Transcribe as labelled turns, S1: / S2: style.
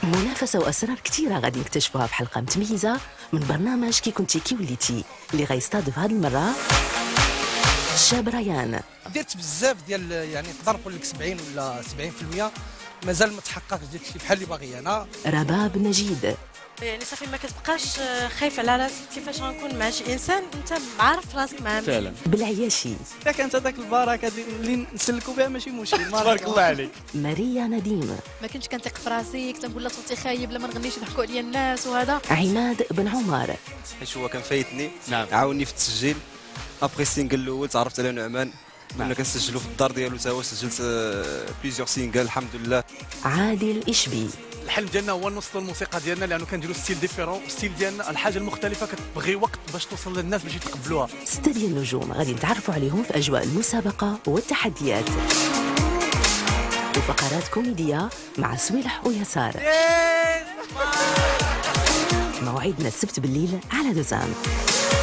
S1: منافسة وأسرار كثيرة غادي نكتشفوها في حلقة متميزة من برنامج كي كنتي كي وليتي اللي غيستضيف هذه المرة الشاب ريان.
S2: درت بزاف ديال يعني نقدر نقول لك 70 ولا 70% مازال ما تحققش داك الشيء بحال اللي باغي انا.
S1: رباب نجيد
S3: يعني صافي ما كتبقاش خايف على راسك كيفاش غنكون مع شي انسان انت عارف راسك معاه
S4: فعلا.
S1: بالعياشي
S5: اذا كانت هذاك البركه اللي نسلكوا بها ماشي مشكل.
S4: تبارك الله عليك.
S1: ماريا نديم،
S6: ما كنتش كنثق في راسي، كنت نقول لا صوتي خايب لا ما نغنيش يضحكوا عليا الناس وهذا.
S1: عماد بن عمر،
S7: حيت هو كان فايتني
S4: نعم.
S7: عاوني في التسجيل ابري السينجل الاول تعرفت على نعمان كنا كنسجلوا في الدار ديالو تا هو سجلت بليزيور سينجل الحمد لله.
S1: عادل إشبي،
S8: الحلم ديالنا هو نوصلوا الموسيقى ديالنا لانه كنديروا ستيل ديفيرون، ستيل ديالنا الحاجه المختلفه كتبغي وقت باش توصل للناس باش يتقبلوها.
S1: 6 ديال النجوم غادي نتعرفوا عليهم في أجواء المسابقة والتحديات وفقرات كوميدية مع سويلح ويسار. موعدنا السبت بالليل على دوزان.